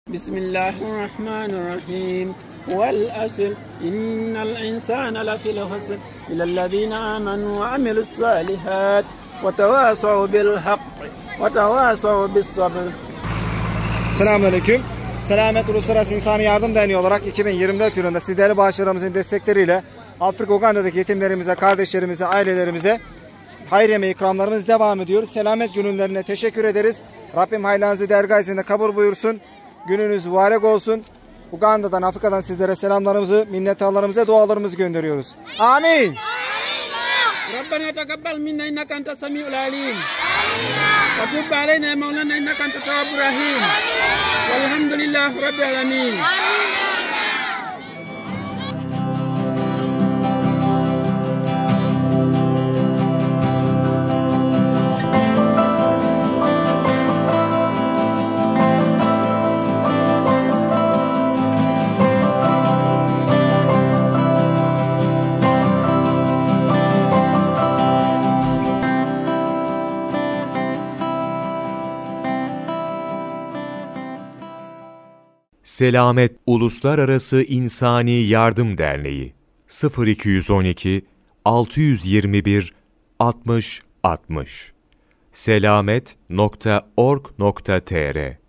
Bismillahirrahmanirrahim. Vel asr innel insane lefil husr illellezine amenu ve amilussalihat ve tevasav bil hak ve tevasav bis sabr. Selamünaleyküm. Selamet Uluslararası İnsani Yardım Derneği olarak 2024 yılında sizlerle bağışlarımızın destekleriyle Afrika Uganda'daki yetimlerimize, kardeşlerimize, ailelerimize hayriye ikramlarımız devam ediyor. Selamet günlerine teşekkür ederiz. Rabbim hayırlarınızı dergah izniyle kabul buyursun. Gününüz mübarek olsun. Uganda'dan, Afrika'dan sizlere selamlarımızı, minnettarlarımıza dualarımızı gönderiyoruz. Amin. Rabbena taqabbal minna innaka entas samiul alim. Wa tub aleyna ya Mevlana innaka entat tawwabur rahim. Velhamdülillahi rabbil alamin. Selamet Uluslararası İnsani Yardım Derneği 0212 621 60 60 selamet.org.tr